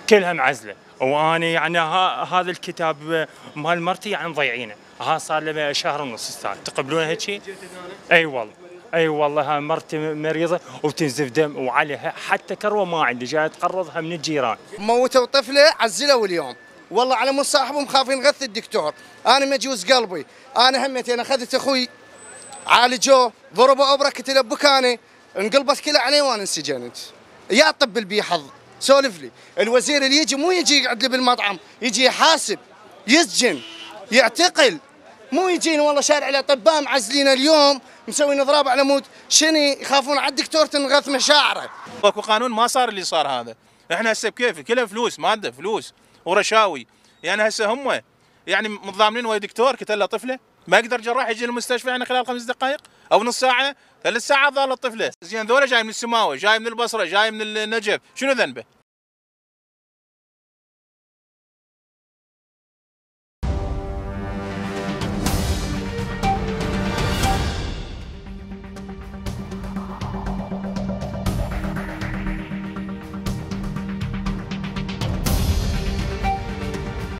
كلها معزله. وانا يعني هذا الكتاب مال مرتي يعني مضيعينه، ها صار له شهر ونص استاذ، تقبلونه هيك شيء؟ اي والله، اي والله، ها مرتي مريضه وتنزف دم وعليها حتى كروه ما عندي، جاي تقرضها من الجيران. موتوا طفله عزلوا اليوم، والله على مود صاحبهم خافين غث الدكتور، انا مجوز قلبي، انا همتي انا اخذت اخوي عالجوه، ضربوا ابره كتله بكاني، انقلبت كلها عليه وانا انسجنت. يا طب البي حظ، سولف لي، الوزير اللي يجي مو يجي يقعد لي بالمطعم، يجي يحاسب، يسجن، يعتقل، مو يجينا والله شارع الاطباء معزلين اليوم مسوين اضراب على مود شني يخافون على الدكتور تنغث مشاعره. اكو قانون ما صار اللي صار هذا، احنا هسه بكيف كلها فلوس ماده فلوس ورشاوي، يعني هسه هم يعني متضامنين ويا دكتور قتل له طفله، ما يقدر جراح يجي المستشفى يعني خلال 5 دقائق او نص ساعه، 3 ساعات ظل الطفله، زين ذولا جاي من السماوه، جاي من البصره، جاي من النجف، شنو ذنبه؟